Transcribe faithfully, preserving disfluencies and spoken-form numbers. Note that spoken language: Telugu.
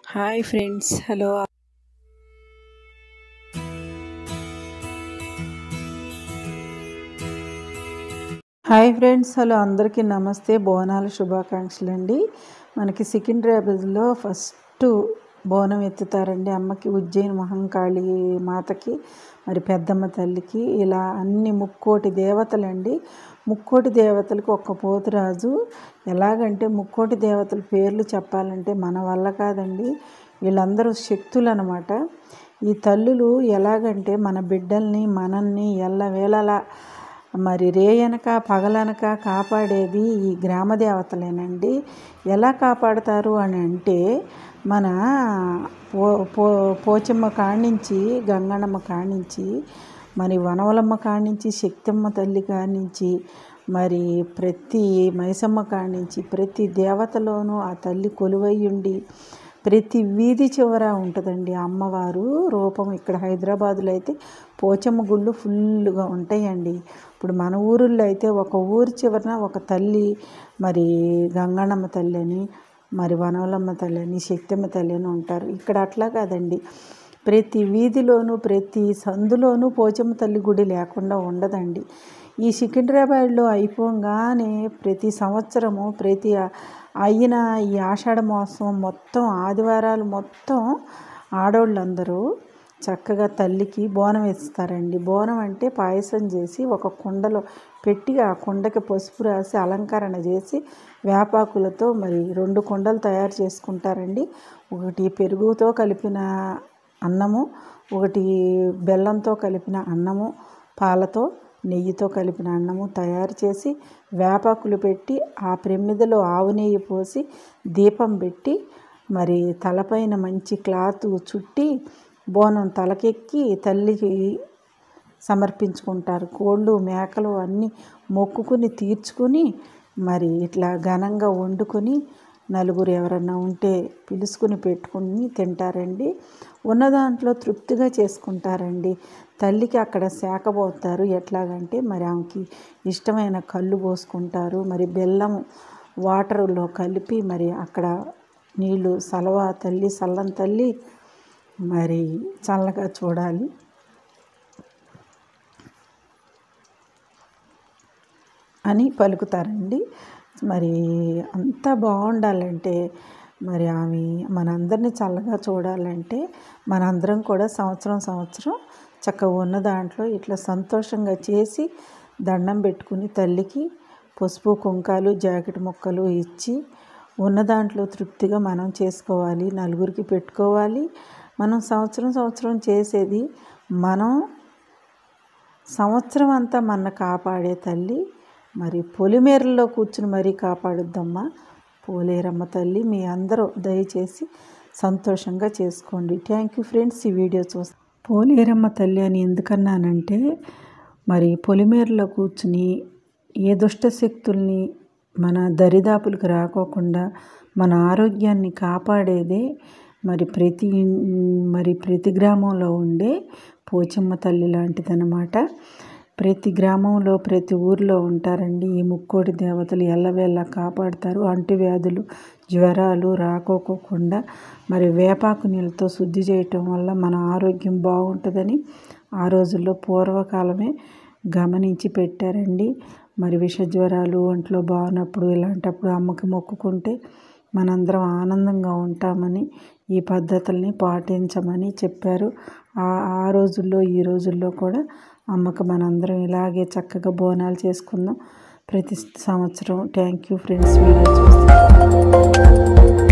Hi friends, hello. Hi friends, hello. అందరికీ నమస్తే, బోనాల శుభాకాంక్షలు అండి. మనకి సికింద్రాబాద్లో ఫస్ట్ బోనం ఎత్తుతారండి అమ్మకి, ఉజ్జయిని మహంకాళి మాతకి, మరి పెద్దమ్మ తల్లికి, ఇలా అన్ని ముక్కోటి దేవతలండి. ముక్కోటి దేవతలకు ఒక్క పోతురాజు. ఎలాగంటే ముక్కోటి దేవతల పేర్లు చెప్పాలంటే మన వల్ల కాదండి. వీళ్ళందరూ శక్తులు అన్నమాట. ఈ తల్లులు ఎలాగంటే మన బిడ్డల్ని మనల్ని ఎల్లవేళలా మరి రేయనక పగలనక కాపాడేది ఈ గ్రామ దేవతలేనండి. ఎలా కాపాడతారు అని అంటే మన పో పో పోచమ్మ కానించి, గంగన్నమ్మ కానించి, మరి వనవలమ్మ కానించి, శక్తమ్మ తల్లి కానించి, మరి ప్రతి మైసమ్మ కానించి ప్రతి దేవతలోనూ ఆ తల్లి కొలువయ్యుండి ప్రతి వీధి చివర ఉంటుందండి అమ్మవారు రూపం. ఇక్కడ హైదరాబాదులో అయితే పోచమ్మ గుళ్ళు ఫుల్గా ఉంటాయండి. ఇప్పుడు మన ఊరుల్లో అయితే ఒక ఊరి చివరన ఒక తల్లి, మరి గంగన్నమ్మ తల్లి అని, మరి వనవలమ్మ తల్లి అని, శక్తమ్మ తల్లి అని ఉంటారు. ఇక్కడ అట్లా కాదండి. ప్రతి వీధిలోనూ ప్రతి సందులోనూ పోచమ్మ తల్లి గుడి లేకుండా ఉండదండి. ఈ సికింద్రాబాద్లో అయిపోగానే ప్రతి సంవత్సరము ప్రతి అయిన ఈ ఆషాఢ మాసం మొత్తం ఆదివారాలు మొత్తం ఆడవాళ్ళందరూ చక్కగా తల్లికి బోనం వేస్తారండి. బోనం అంటే పాయసం చేసి ఒక కుండలో పెట్టి ఆ కుండకి పసుపు రాసి అలంకరణ చేసి వేపాకులతో మరి రెండు కుండలు తయారు చేసుకుంటారండి. ఒకటి పెరుగుతో కలిపిన అన్నము, ఒకటి బెల్లంతో కలిపిన అన్నము, పాలతో నెయ్యితో కలిపిన అన్నము తయారు చేసి వేపాకులు పెట్టి ఆ ప్రమిదలో ఆవు నెయ్యి పోసి దీపం పెట్టి మరి తలపైన మంచి క్లాత్ చుట్టి బోనం తలకెక్కి తల్లికి సమర్పించుకుంటారు. కోళ్ళు మేకలు అన్నీ మొక్కుకుని తీర్చుకుని మరి ఇట్లా ఘనంగా వండుకొని నలుగురు ఎవరన్నా ఉంటే పిలుచుకుని పెట్టుకుని తింటారండి. ఉన్న దాంట్లో తృప్తిగా చేసుకుంటారండి. తల్లికి అక్కడ శాఖ పోతారు. ఎట్లాగంటే మరి ఆమెకి ఇష్టమైన కళ్ళు పోసుకుంటారు. మరి బెల్లం వాటర్లో కలిపి మరి అక్కడ నీళ్ళు సలవా తల్లి చల్లని తల్లి మరి చల్లగా చూడాలి అని పలుకుతారండి. మరి అంతా బాగుండాలంటే మరి ఆమె మనందరినీ చల్లగా చూడాలంటే మనందరం కూడా సంవత్సరం సంవత్సరం చక్కగా ఉన్న దాంట్లో ఇట్లా సంతోషంగా చేసి దండం పెట్టుకుని తల్లికి పసుపు కుంకాలు జాకెట్ ముక్కలు ఇచ్చి ఉన్న దాంట్లో తృప్తిగా మనం చేసుకోవాలి, నలుగురికి పెట్టుకోవాలి. మనం సంవత్సరం సంవత్సరం చేసేది మనం సంవత్సరం అంతా మన కాపాడే తల్లి మరి పొలిమేరల్లో కూర్చుని మరీ కాపాడుద్దమ్మా పోలేరమ్మ తల్లి. మీ అందరూ దయచేసి సంతోషంగా చేసుకోండి. Thank you friends. ఈ వీడియో చూస్తే పోలేరమ్మ తల్లి అని ఎందుకన్నానంటే మరి పొలిమేరలో కూర్చుని ఏ దుష్ట శక్తుల్ని మన దరిదాపులకు రాకోకుండా మన ఆరోగ్యాన్ని కాపాడేదే మరి ప్రతి మరి ప్రతి గ్రామంలో ఉండే పోచమ్మ తల్లి లాంటిదన్నమాట. ప్రతి గ్రామంలో ప్రతి ఊరిలో ఉంటారండి ఈ ముక్కోటి దేవతలు. ఎల్లవేళ కాపాడుతారు. అంటువ్యాధులు జ్వరాలు రాకోకుండా మరి వేపాకు నీళ్ళతో శుద్ధి చేయటం వల్ల మన ఆరోగ్యం బాగుంటుందని ఆ రోజుల్లో పూర్వకాలమే గమనించి పెట్టారండి. మరి విష జ్వరాలు ఒంట్లో బాగున్నప్పుడు ఇలాంటప్పుడు అమ్మకి మొక్కుకుంటే మనందరం ఆనందంగా ఉంటామని ఈ పద్ధతుల్ని పాటించమని చెప్పారు. ఆ ఆ రోజుల్లో ఈ రోజుల్లో కూడా అమ్మకు మనందరం ఇలాగే చక్కగా బోనాలు చేసుకుందాం ప్రతి సంవత్సరం. Thank you friends. వీడియో చూస్తే